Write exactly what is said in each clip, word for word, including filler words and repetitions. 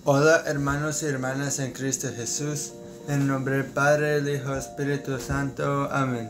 Hola hermanos y hermanas en Cristo Jesús, en nombre del Padre, del Hijo y del Espíritu Santo. Amén.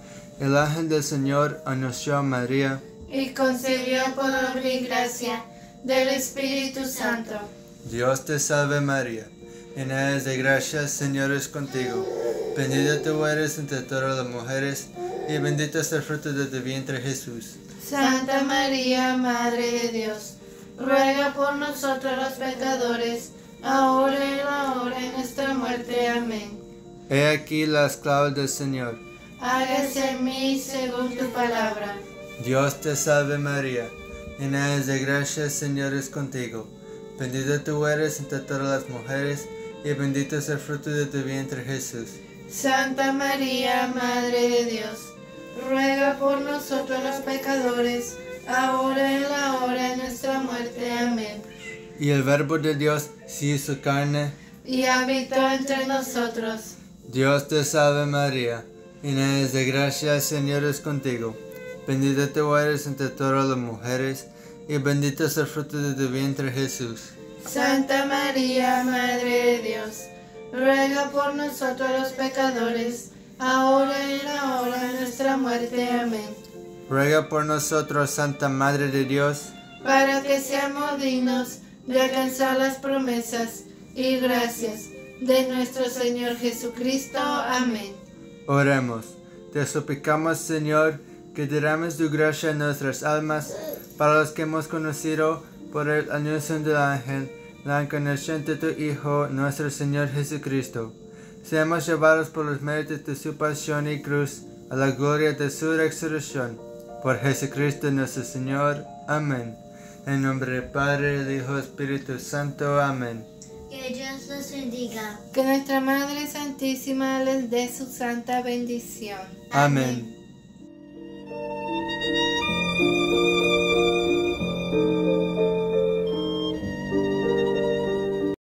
El ángel del Señor anunció a María y concibió por obra y gracia del Espíritu Santo. Dios te salve María, llena eres de gracia, el Señor es contigo. Bendita tú eres entre todas las mujeres, y bendito es el fruto de tu vientre Jesús. Santa María, Madre de Dios, ruega por nosotros los pecadores, ahora y en la hora de nuestra muerte. Amén. He aquí la esclava del Señor. Hágase en mí según tu palabra. Dios te salve María, llena eres de gracia, el Señor es contigo. Bendita tú eres entre todas las mujeres, y bendito es el fruto de tu vientre Jesús. Santa María, Madre de Dios, ruega por nosotros los pecadores, ahora y en la hora de nuestra muerte. Amén. Y el Verbo de Dios se hizo carne. Y habitó entre nosotros. Dios te salve María, llena eres de gracia, el Señor es contigo. Bendita tú eres entre todas las mujeres, y bendito es el fruto de tu vientre Jesús. Santa María, Madre de Dios, ruega por nosotros los pecadores, ahora y en la hora de nuestra muerte. Amén. Ruega por nosotros, Santa Madre de Dios, para que seamos dignos de alcanzar las promesas y gracias de nuestro Señor Jesucristo. Amén. Oremos. Te suplicamos, Señor, que derrames tu gracia en nuestras almas, para los que hemos conocido por el anuncio del ángel la encarnación de tu Hijo, nuestro Señor Jesucristo. Seamos llevados por los méritos de su pasión y cruz a la gloria de su resurrección. Por Jesucristo nuestro Señor. Amén. En nombre del Padre, del Hijo y del Espíritu Santo. Amén. Que Dios los bendiga. Que nuestra Madre Santísima les dé su santa bendición. Amén.